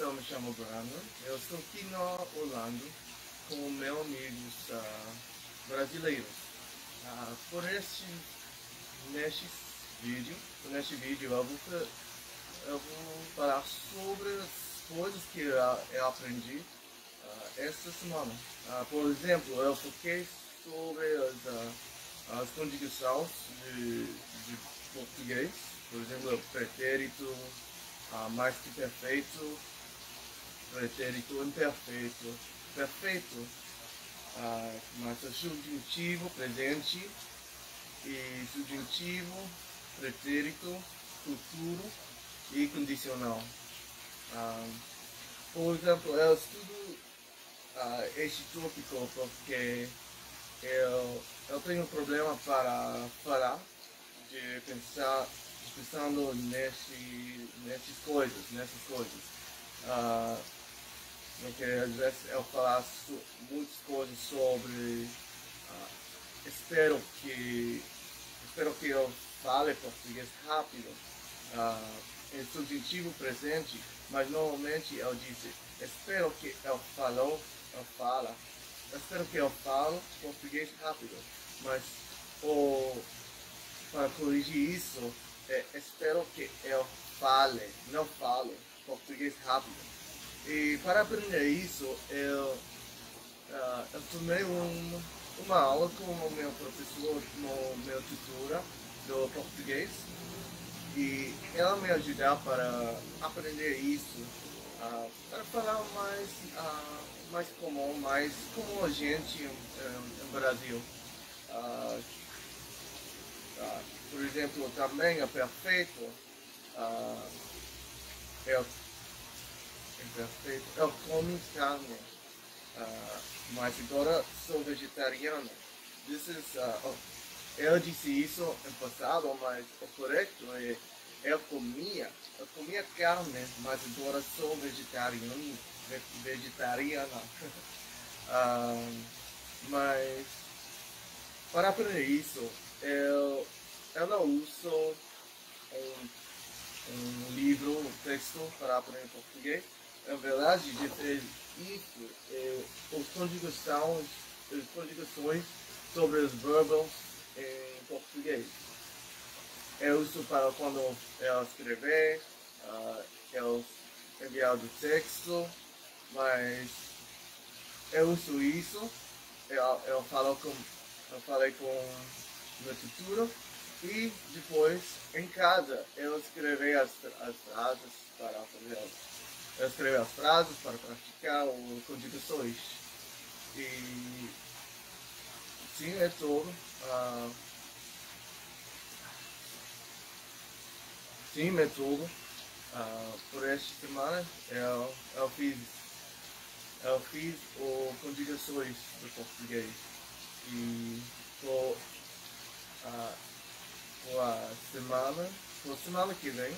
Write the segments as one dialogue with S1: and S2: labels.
S1: eu me chamo Brandon. Eu estou aqui na Holanda com meus amigos brasileiros. Neste vídeo eu vou falar sobre as coisas que eu aprendi esta semana. Por exemplo, eu foquei sobre as conjugações de português. Por exemplo, pretérito, mais que perfeito, pretérito imperfeito, perfeito, mas subjuntivo, presente, e subjuntivo, pretérito, futuro e condicional. Por exemplo, eu estudo este tópico porque eu tenho um problema para falar, de pensar, pensando nessas coisas. Porque às vezes eu faço muitas coisas sobre. Espero que eu fale português rápido, em subjuntivo presente, mas normalmente eu disse espero que eu falo português rápido, mas para corrigir isso, espero que eu não falo português rápido. E para aprender isso, eu tomei uma aula com o meu professor, meu tutora do português, e ela me ajudou para aprender isso, para falar mais comum, mais como a gente no Brasil. Por exemplo, também é perfeito, eu como carne, mas agora sou vegetariano. Eu disse isso no passado, mas o correto é eu comia carne, mas agora sou vegetariana. Mas para aprender isso, eu não uso um livro, um texto para aprender português. Na verdade, de fazer isso, as conjugações sobre os verbos em português. Eu uso para quando eu escrever, eu enviar o texto, mas eu uso isso, eu falei com meu tutor, e depois em casa eu escrevi as frases para fazer. Eu escrevi as frases para praticar as conjugações. E sim, é tudo. Sim, é tudo. Por esta semana eu fiz o conjugações do português. E por a semana que vem,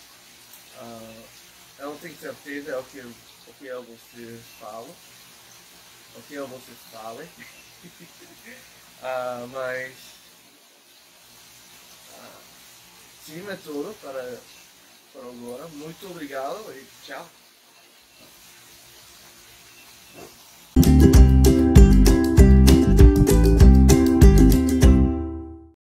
S1: eu não tenho certeza o que você fala, mas sim, é tudo para agora. Muito obrigado e tchau.